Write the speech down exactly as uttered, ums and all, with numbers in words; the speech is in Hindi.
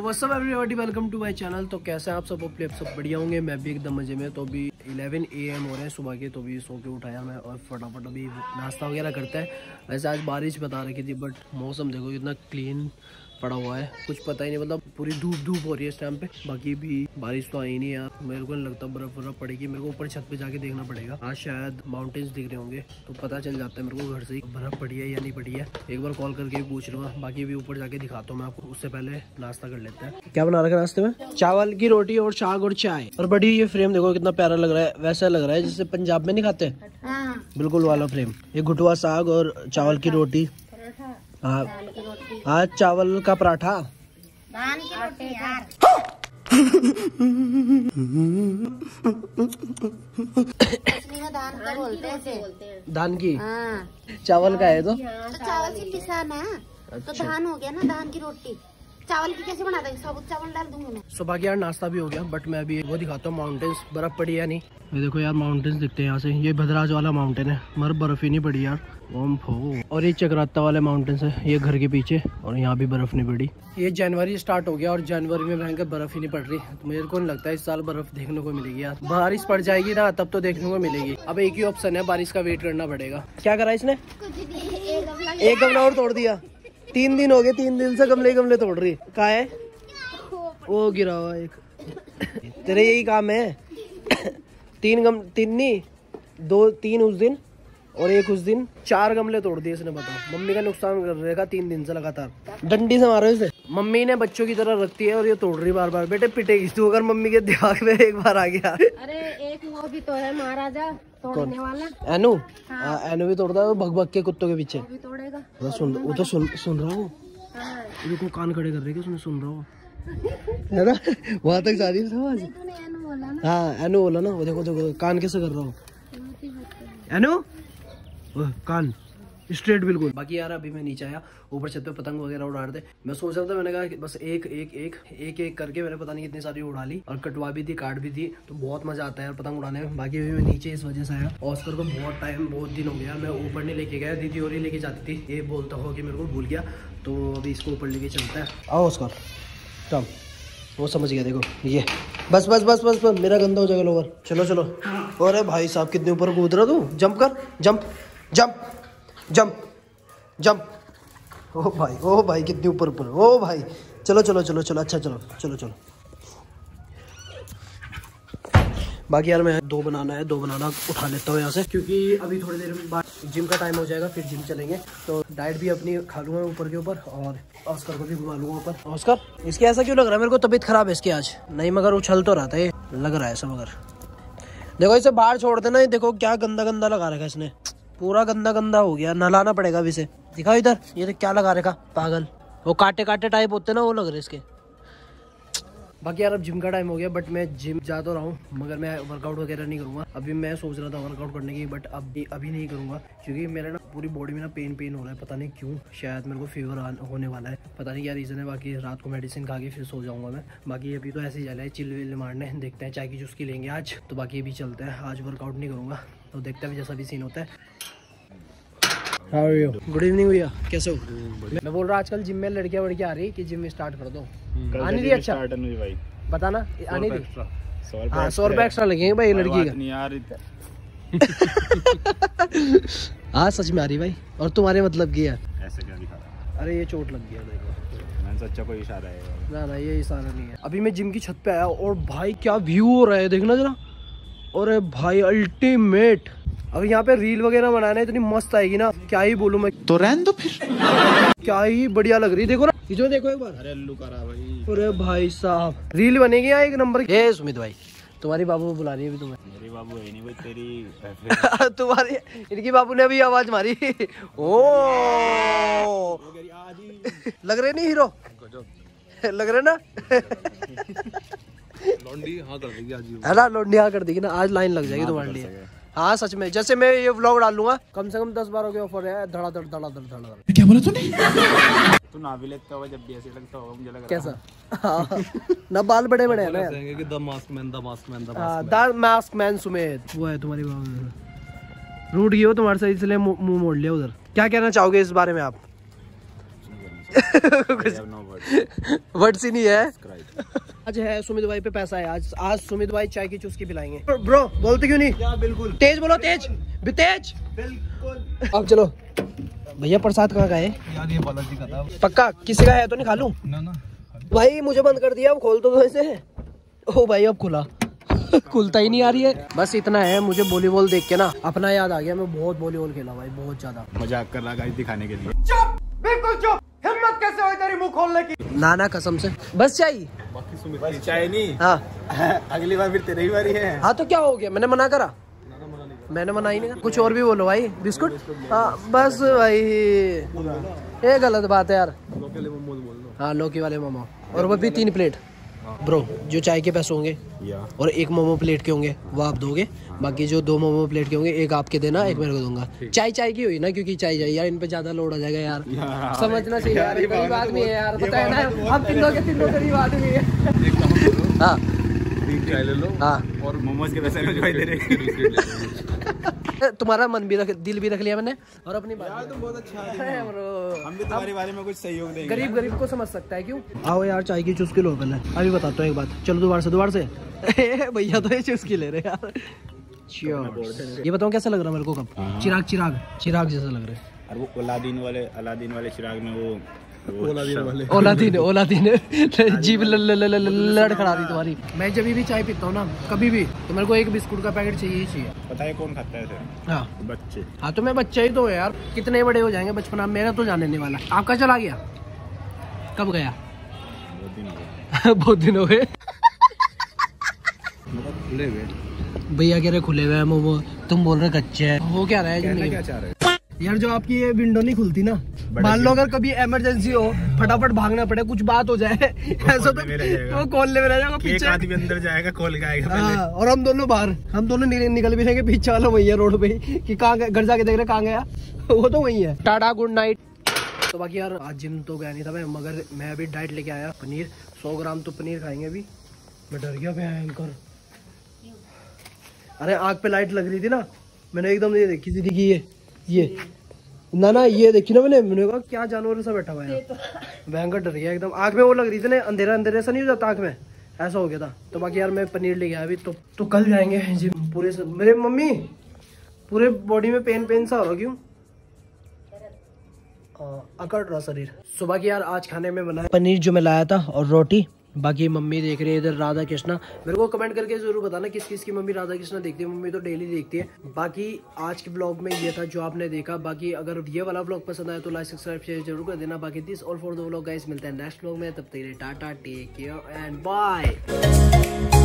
What's up everybody, welcome to my channel. तो कैसे हैं आप सब? होपफुली आप सब बढ़िया होंगे। मैं भी एकदम मजे में। तो अभी ग्यारह ए एम हो रहे हैं सुबह के, तो अभी सो के उठाया मैं और फटाफट अभी नाश्ता वगैरह करते हैं। वैसे आज बारिश बता रखी थी बट मौसम देखो कितना क्लीन पड़ा हुआ है, कुछ पता ही नहीं, मतलब पूरी धूप धूप हो रही है इस टाइम पे। बाकी भी बारिश तो आई नहीं यार, मेरे को नहीं लगता बर्फ बर्फ पड़ेगी। मेरे को ऊपर छत पे जाके देखना पड़ेगा। आज शायद माउंटेन्स दिख रहे होंगे तो पता चल जाता है मेरे को घर से ही बर्फ पड़ी है या नहीं पड़ी है। एक बार कॉल करके भी पूछ लूँगा। बाकी भी ऊपर जाके दिखाता हूँ मैं आपको, उससे पहले नाश्ता कर लेते हैं। क्या बना रखा नाश्ते में? चावल की रोटी और साग और चाय। और बड़ी ये फ्रेम देखो कितना प्यारा लग रहा है, वैसा लग रहा है जैसे पंजाब में नहीं खाते, बिल्कुल वाला फ्रेम। ये घुटवा साग और चावल की रोटी। हाँ हाँ, चावल का पराठा, धान की रोटी यार। धान का बोलते हैं, धान की। हाँ। चावल का है तो, तो चावल से पिसा ना। अच्छा। तो धान हो गया ना, धान की रोटी। चावल की कैसे बना देंगे? साबुत चावल डाल दूंगी मैं। सुबह की यार नाश्ता भी हो गया बट मैं अभी वो दिखाता हूँ माउंटेन्स, बर्फ पड़ी है नहीं। ये देखो यार माउंटेन्स दिखते हैं यहाँ से। ये भद्राज वाला माउंटेन है मगर बर्फ ही नहीं पड़ी यार। ओम फो। और ये चक्राता वाले माउंटेन्स है, ये घर के पीछे, और यहाँ भी बर्फ नहीं पड़ी। ये जनवरी स्टार्ट हो गया और जनवरी में भयंकर बर्फ ही नहीं पड़ रही। तो मेरे को नहीं लगता है इस साल बर्फ देखने को मिलेगी यार। बारिश पड़ जाएगी ना तब तो देखने को मिलेगी। अब एक ही ऑप्शन है, बारिश का वेट करना पड़ेगा। क्या करा इसने? एक गमला और तोड़ दिया। तीन दिन हो गए, तीन दिन से गमले गमले तोड़ रही। कहाँ है वो? गिरा हुआ एक। तेरे यही काम है? तीन गम तीन नहीं दो, तीन उस दिन और एक उस दिन, चार गमले तोड़ दिए इसने। बताओ, मम्मी का नुकसान कर रहेगा तीन दिन से लगातार। डंडी से मारो इसे। मम्मी ने बच्चों की तरह रखती है और ये तोड़ रही बार बार। बेटे पिटेगी तू अगर मम्मी के दिमाग में एक बार आ गया। अरे एक वो भी तो है महाराजा तोड़ने वाला, एनू। हाँ। एनू भी तोड़ता है, भग भग के कुत्तों के पीछे। वो भी तोड़ेगा। वो सुन वो तो सुन सुन रहा हूँ। देखो कान खड़े कर रहे हैं, सुन रहा हूँ है ना, वहाँ तक जा रही है आवाज। हाँ एनू बोला ना, वो देखो देखो कान कैसे कर रहा हूँ। एनू कान स्ट्रेट बिल्कुल। बाकी यार अभी मैं नीचे आया, ऊपर छत पे पतंग वगैरह उड़ा रहे थे। मैं सोच रहा था, मैंने कहा कि बस एक एक एक एक एक करके मैंने पता नहीं कितनी सारी उड़ा ली और कटवा भी थी, काट भी थी। तो बहुत मजा आता है यार पतंग उड़ाने में। बाकी अभी मैं नीचे इस वजह से आया, ऑस्कर को बहुत टाइम बहुत दिन हो गया मैं ऊपर नहीं लेके गया। दीदी और ही लेके जाती थी, ये बोलता हो कि मेरे को भूल गया। तो अभी इसको ऊपर लेके चलता है। आओ ऑस्कर, चल। वो समझ गया, देखो ये बस बस बस बस बस मेरा गंदा हो जाएगा लोवर। चलो चलो। अरे भाई साहब कितने ऊपर कूद रहा तू। जंप कर, जंप जंप जंप जंप। ओ भाई ओ भाई कितने ऊपर ऊपर। ओ भाई चलो चलो चलो चलो। अच्छा चलो चलो चलो। बाकी यार मैं दो बनाना है, दो बनाना उठा लेता हूँ यहाँ से, क्योंकि अभी थोड़ी देर बाद जिम का टाइम हो जाएगा, फिर जिम चलेंगे। तो डाइट भी अपनी खा लूँगा ऊपर के ऊपर और ऑस्कर को भी घुमा लूँगा ऊपर। ऑस्कर इसके ऐसा क्यों लग रहा है? मेरे को तबीयत खराब है इसकी आज। नहीं मगर उछल तो रहा था, ये लग रहा है ऐसा। मगर देखो इसे बाहर छोड़ देना। ये देखो क्या गंदा गंदा लगा रखा है इसने, पूरा गंदा गंदा हो गया। नहलाना पड़ेगा अभी इसे। दिखाओ इधर, ये तो क्या लगा रखा पागल। वो काटे काटे टाइप होते ना, वो लग रहे इसके। बाकी यार अब जिम का टाइम हो गया बट मैं जिम जा तो रहा हूँ मगर मैं वर्कआउट वगैरह नहीं करूँगा। अभी मैं सोच रहा था वर्कआउट करने की बट अभी अभी नहीं करूँगा, क्योंकि मेरे ना पूरी बॉडी में ना पेन पेन हो रहा है। पता नहीं क्यों, शायद मेरे को फीवर होने वाला है, पता नहीं क्या रीज़न है। बाकी रात को मेडिसिन खा के फिर सो जाऊँगा मैं। बाकी अभी तो ऐसे ही चला है, चिल विल मारने। देखते हैं चाय की चुस्की लेंगे आज। तो बाकी अभी चलते हैं, आज वर्कआउट नहीं करूँगा। तो देखते हैं जैसा भी सीन होता है। How are you? Good evening भैया, कैसे हो? मैं बोल रहा आजकल जिम में लड़कियां वड़कियां आ रही कि जिम स्टार्ट कर दो। आने दी? अच्छा भाई बता ना, आने दी। हाँ सौ रुपए एक्स्ट्रा लगेंगे भाई लड़की का। हाँ सच में आ रही भाई। और तुम्हारे मतलब की है ऐसे क्या दिखा रहा? अरे ये चोट लग गया देखो। मैंने सोचा कोई इशारा है। ना ना ये इशारा नहीं है। अभी मैं जिम की छत पे आया और भाई क्या व्यू हो रहा है, देखना जरा। अरे भाई अल्टीमेट। अब यहाँ पे रील वगैरह बनाना इतनी मस्त आएगी ना, क्या ही बोलूं मैं। तो रहने दो फिर। क्या ही बढ़िया लग रही, देखो ना ये जो, देखो एक बार। अरे अल्लू करा भाई। अरे भाई साहब रील बनेगी यहाँ एक नंबर की। ए सुमित भाई, तुम्हारी बाबू को बुला रही है अभी तुम्हें। मेरी बाबू है नहीं भाई, तेरी तुम्हारी इनकी बाबू ने अभी आवाज मारी। ओ लग रहे नहीं हीरो, लग रहे ना। लौंडी हाँ कर देगी आज, है ना? लौंडी हाँ कर देगी ना आज, लाइन लग जाएगी तुम्हारे लिए। हाँ सच में, जैसे मैं ये व्लॉग डाल लूंगा कम से कम दस बार के ऑफर है। धड़ा धड़ धड़ा धड़ धड़ा। क्या बोला तूने? तू ना भी लगता होगा जब भी ऐसे लगता होगा मुझे लग रहा है। कैसा? हाँ ना बाल बड़े बड़े हैं ना यार। कि the mask man, the mask man, the mask man Sumit. वो है तुम्हारी बात। रूठ गई हो तुम्हारे से, इसलिए मुंह मोड़ लिया उधर। क्या कहना चाहोगे इस बारे में आप? वर्ड्स ही नहीं है। आज है सुमित भाई पे पैसा है, आज आज सुमित भाई चाय की चुस्की पिलाएंगे। ब्रो बोलते क्यों नहीं? क्या बिल्कुल तेज बोलो, तेज भी तेज बिल्कुल। अब चलो भैया, प्रसाद कहाँ का है यार? ये बालाजी का था। पक्का किसी का है तो नहीं खा लूं? ना ना भाई, मुझे बंद कर दिया, अब खोल तो दो इसे। ओ भाई अब खुला खुलता ही नहीं आ रही है। बस इतना है, मुझे वॉलीबॉल देख के ना अपना याद आ गया। मैं बहुत वॉलीबॉल खेला भाई, बहुत ज्यादा। मजाक कर रहा गाइस दिखाने के लिए। चुप, बिल्कुल चुप। हिम्मत कैसे हुई तेरी मुंह खोलने की? ना ना कसम से। बस चाहिए? बस चाय नहीं। हाँ अगली बार फिर तेरी बारी है। हाँ तो क्या हो गया, मैंने मना करा? मैंने मना ही नहीं करा। कुछ और भी बोलो भाई। बिस्कुट? हाँ बस भाई, ये गलत बात है यार। हाँ लौकी वाले मोमो, और वो भी तीन प्लेट। ब्रो जो चाय के पैसे होंगे और एक मोमो प्लेट के होंगे वो आप दोगे, बाकी जो दो मोमो प्लेट के होंगे एक आपके देना, एक मेरे को दूंगा। चाय चाय की हुई ना, क्योंकि चाय चाहिए यार, इन पे ज्यादा लोड आ जाएगा यार, यार समझना चाहिए यार। गरीब आदमी है यार, पता है ना, हम तीनों के तीनों गरीब आदमी है। हाँ चाय ले लो। हाँ और मोमोज के पैसे दे रहे। तुम्हारा मन भी रख, दिल भी रख लिया मैंने, और अपनी बात यार तुम बहुत अच्छा है ब्रो। हम भी तुम्हारे बारे में कुछ सहयोग देंगे। गरीब गरीब को समझ सकता है, क्यों? आओ यार चाय की चुस्की लो पहले। अभी बताता हूँ एक बात, चलो दोबारा से दोबारा से भैया तो ये चुस्की ले रहे यार। ये बताओ कैसा लग रहा है मेरे को? कब चिराग चिराग चिराग जैसा लग रहा है। और वो अलादीन वाले अलादीन वाले चिराग में वो ओलादीन वाले ओलादीन ओलादीन जीभ लड़खड़ा दी तुम्हारी। मैं जब भी चाय पीता हूँ ना, कभी भी, तो मेरे को एक बिस्कुट का पैकेट चाहिए ही चाहिए। पता है कौन खाता है इसे? हाँ बच्चे। हाँ तो मैं बच्चा ही तो है यार, कितने बड़े हो जाएंगे बचपना, मेरा तो जाने नहीं वाला। आपका चला गया? कब गया? बहुत दिन हो गए। खुले हुए भैया कह रहे खुले हुए हैं मोमो, तुम बोल रहे कच्चे हैं। वो क्या रहा है क्या चाह रहे यार? जो आपकी ये विंडो नहीं खुलती ना, मान लो अगर कभी इमरजेंसी हो, फटाफट भागना पड़े, कुछ बात हो जाए ऐसा तो वो खोलने में रह जाएगा, पीछे आदमी अंदर जाएगा, खोल के आएगा पहले। हाँ, और हम दोनों बाहर, हम दोनों निकल भी रहेंगे, पीछे वाला वही है रोड पे कि कहाँ घर जाके देख रहे कहाँ गया, वो तो वही है। Tata good night. तो बाकी यार आज जिम तो गया नहीं था मैं, मगर मैं अभी डाइट लेके आया, पनीर सौ ग्राम तो पनीर खाएंगे अभी। मैं डर गया भयंकर। अरे आँख पे लाइट लग रही थी ना, मैंने एकदम ये देखी थी कि ये ये ना ना ये देखी ना मैंने मैंने कहा क्या जानवर सा बैठा हुआ है, भयंकर डर गया एकदम। आँख में वो लग रही थी ना, अंधेरा अंधेरा ऐसा नहीं हो जाता आँख में, ऐसा हो गया था। तो बाकी यार मैं पनीर ले गया अभी, तो तो कल जाएंगे जिम। पूरे से मेरे मम्मी पूरे बॉडी में पेन पेन सा हो रहा, क्यों? अकड़ रहा शरीर। सुबह की यार आज खाने में बना पनीर जो मैं लाया था और रोटी। बाकी मम्मी देख रही है इधर राधा कृष्णा। मेरे को कमेंट करके जरूर बताना किस किस की मम्मी राधा कृष्णा देखती है। मम्मी तो डेली देखती है। बाकी आज के ब्लॉग में ये था जो आपने देखा। बाकी अगर ये वाला ब्लॉग पसंद आया तो लाइक सब्सक्राइब शेयर जरूर कर देना। बाकी this all for the vlog guys, मिलते हैं नेक्स्ट ब्लॉग में, तब तक tata take care and bye.